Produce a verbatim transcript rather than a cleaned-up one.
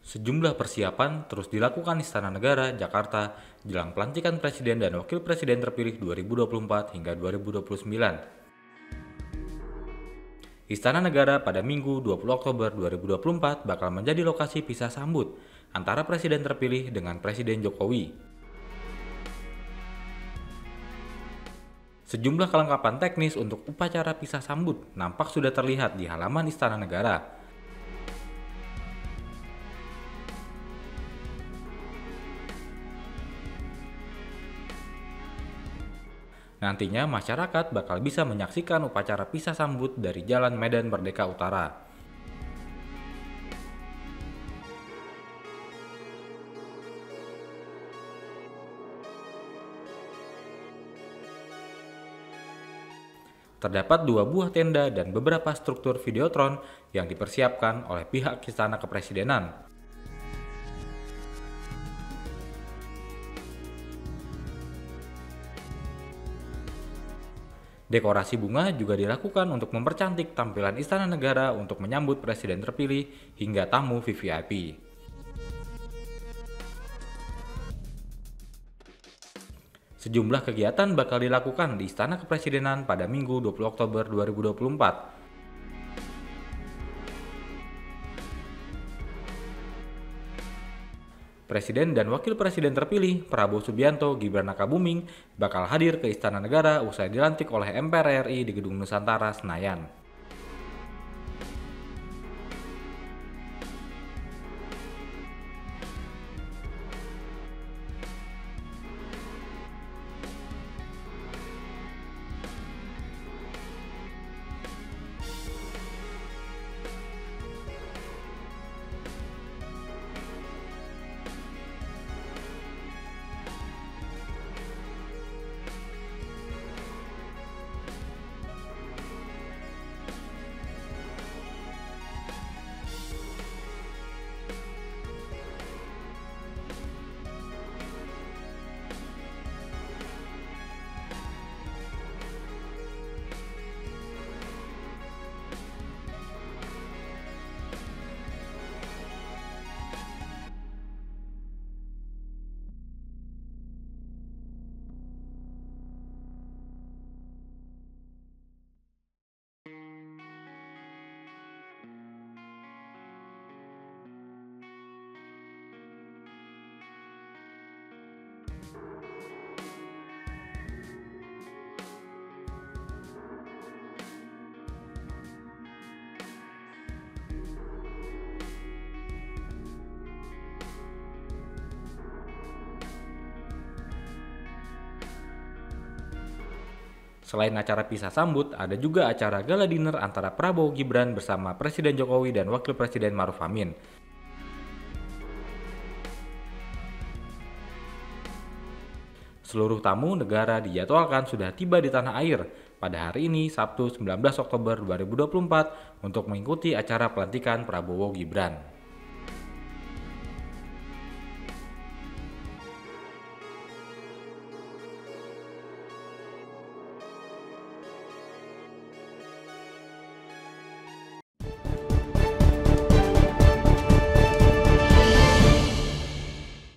Sejumlah persiapan terus dilakukan Istana Negara, Jakarta, jelang pelantikan Presiden dan Wakil Presiden terpilih dua ribu dua puluh empat hingga dua ribu dua puluh sembilan. Istana Negara pada Minggu dua puluh Oktober dua ribu dua puluh empat bakal menjadi lokasi pisah sambut antara Presiden terpilih dengan Presiden Jokowi. Sejumlah kelengkapan teknis untuk upacara pisah sambut nampak sudah terlihat di halaman Istana Negara. Nantinya masyarakat bakal bisa menyaksikan upacara pisah sambut dari Jalan Medan Merdeka Utara. Terdapat dua buah tenda dan beberapa struktur videotron yang dipersiapkan oleh pihak Istana Kepresidenan. Dekorasi bunga juga dilakukan untuk mempercantik tampilan Istana Negara untuk menyambut Presiden terpilih hingga tamu V V I P. Sejumlah kegiatan bakal dilakukan di Istana Kepresidenan pada Minggu dua puluh Oktober dua ribu dua puluh empat. Presiden dan Wakil Presiden terpilih Prabowo Subianto Gibran Rakabuming bakal hadir ke Istana Negara usai dilantik oleh M P R R I di Gedung Nusantara, Senayan. Selain acara pisah sambut, ada juga acara gala dinner antara Prabowo Gibran bersama Presiden Jokowi dan Wakil Presiden Maruf Amin. Seluruh tamu negara dijadwalkan sudah tiba di tanah air pada hari ini, Sabtu sembilan belas Oktober dua ribu dua puluh empat, untuk mengikuti acara pelantikan Prabowo Gibran.